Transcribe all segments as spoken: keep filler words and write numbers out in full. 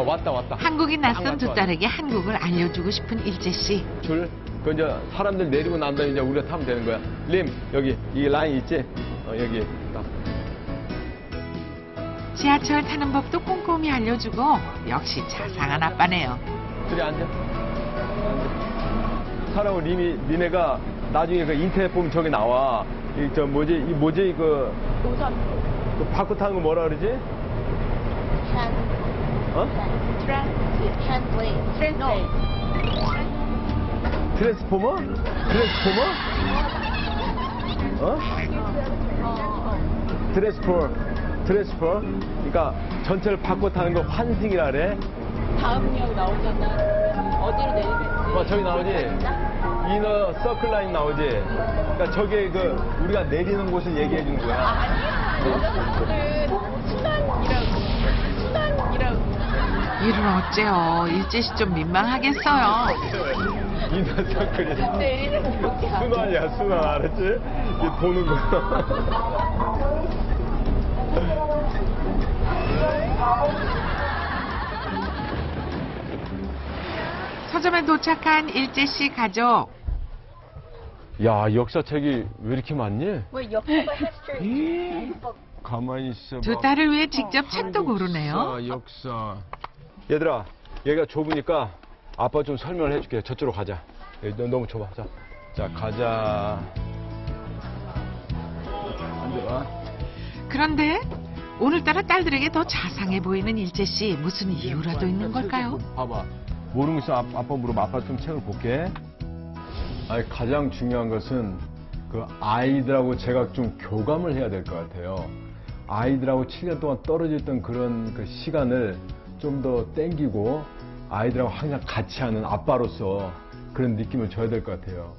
왔다 왔다. 한국인 낯선 딱 두 왔다. 딸에게 한국을 알려주고 싶은 일재 씨. 줄. 그 이제 사람들 내리고 난 다음에 이제 우리가 타면 되는 거야. 림 여기 이 라인 있지? 어, 여기 딱. 지하철 타는 법도 꼼꼼히 알려주고 역시 자상한 아빠네요. 둘이 앉아. 앉아. 사람을 림이 니네가 나중에 그 인터넷 보면 저기 나와. 이 저 뭐지 이 뭐지 그 우선 그 바꿔 타는 거 뭐라 그러지? 어? translate. translate. 트랜스포머? 트랜스포머? 어? 트랜스포, 트랜스포. 그러니까 전체를 바꿔 타는 거 환승이라 그래. 다음 역 나오잖아. 어디로 내리는지. 어, 저기 나오지? 이너 서클 라인 나오지? 그러니까 저게 그 우리가 내리는 곳을 얘기해 준 거야. 아니야. 여자분들은 순환이라고. 순환이라고. 일은 어째요? 일재 씨 좀 민망하겠어요. 이너 서클이. 내리는 곳이야. 순환이야, 순환. 알았지? 이 도는 거. 서점에 도착한 일재 씨 가족. 야, 역사책이 왜 이렇게 많니? 뭐 역사 history. 가만히 있어. 두 딸을 위해 직접 책도 고르네요. 역사, 역사. 얘들아, 여기가 좁으니까 아빠 좀 설명을 해줄게. 저쪽으로 가자. 여기 너- 너무 좁아. 자, 자 가자. 앉아봐. 그런데 오늘따라 딸들에게 더 자상해 보이는 일재 씨. 무슨 이유라도 있는 걸까요? 봐봐. 모르는 거 있으면 아빠, 아빠 물어봐. 아빠 좀 책을 볼게. 아니, 가장 중요한 것은 그 아이들하고 제가 좀 교감을 해야 될 것 같아요. 아이들하고 칠 년 동안 떨어져 있던 그런 그 시간을 좀 더 땡기고 아이들하고 항상 같이 하는 아빠로서 그런 느낌을 줘야 될 것 같아요.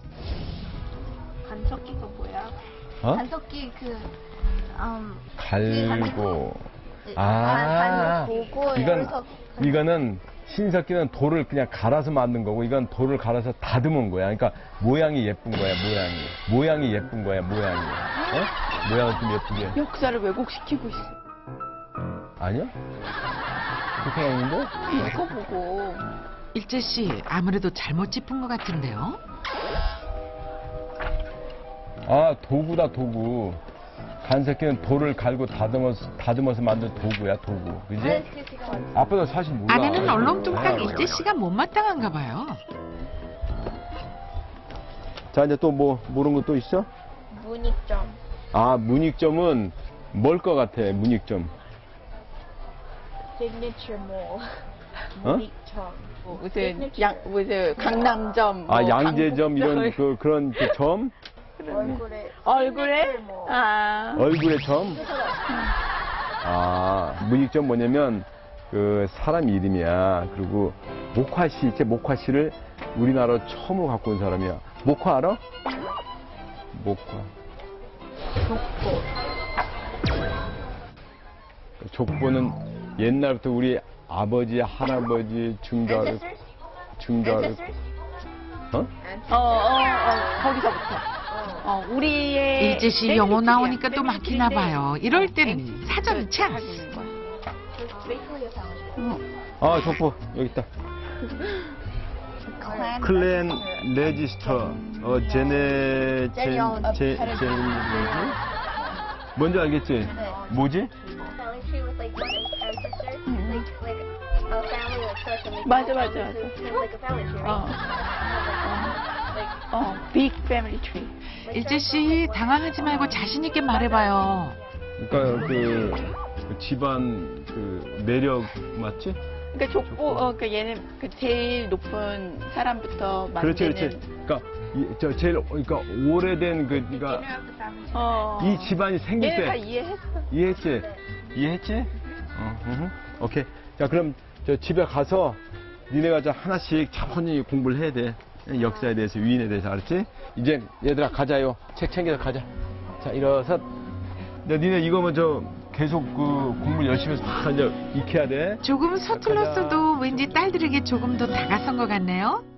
간석기가 뭐야? 어? 간석기 그 음, 갈고. 아, 아, 보고 이건, 여기서 이거는 신석기는 돌을 그냥 갈아서 만든 거고 이건 돌을 갈아서 다듬은 거야. 그러니까 모양이 예쁜 거야, 모양이. 모양이 예쁜 거야, 모양이. 어? 모양을 좀 예쁘게. 역사를 왜곡시키고 있어. 아니야? 그렇게 나오는데? 이거 보고. 일재 씨 아무래도 잘못 짚은 것 같은데요. 아, 도구다, 도구. 간석기는 돌을 갈고 다듬어서, 다듬어서 만든 도구야, 도구. 그지? 아빠도 사실 몰라. 아내는 얼렁뚱땅 일재 씨가 못마땅한가 봐요. 자, 이제 또 뭐, 모르는 거 또 있어? 문익점. 아, 문익점은 뭘 것 같아, 문익점. signature mall. 어? 문익점. 무슨 양 무슨 강남점. 아, 뭐 양재점 이런 강북점. 그, 그런 그 점? 얼굴에. 얼굴에. signature mall. 아. 얼굴의 점? 아, 문익점 뭐냐면 그 사람 이름이야. 그리고 목화씨 있지? 목화씨를 우리나라로 처음으로 갖고 온 사람이야. 목화 알아? 목화. 족보. 족보는 옛날부터 우리 아버지, 할아버지, 증조할, Ancestors? 증조할, Ancestors? 어? 어, 어, 어, 거기서부터. 어, 우리의. 일재 씨 영어 나오니까 또 막히나 봐요. 이럴 때는 사전 찬스. Basically a foundation. 어. 아, 족보. 여기 있다. Clan 클랜 register. 레지스터, 어, 제네, 제, 제, 제, 뭔지 알겠지? 뭐지? Family tree with like one ancestor, like like a family like starts and like 맞아, all 맞아, families 맞아. who- like a family tree, 어. right? Like 어, 빅 패밀리 트리. 일재 씨 당황하지 말고 자신 있게 말해봐요. 그러니까 그, 그 집안 그 매력 맞지? 그러니까 족보, 어, 그러니까 얘는 그 제일 높은 사람부터 만드는. 그렇지, 그렇지. 그러니까 이, 저 제일 그러니까 오래된 그 그러니까 어. 이 집안이 생길 얘는 다 때 이해했어. 이해했지? 이해했지? 어, 으흠. 오케이. 자, 그럼 저 집에 가서 니네가 저 하나씩 차분히 공부를 해야 돼. 역사에 대해서, 위인에 대해서, 알았지? 이제 얘들아 가자요. 책 챙겨서 가자. 자, 일어서. 야, 니네 이거 먼저 계속 그 공부 열심히 해서 다 이제 익혀야 돼. 조금 서툴렀어도 왠지 딸들에게 조금 더 다가선 것 같네요.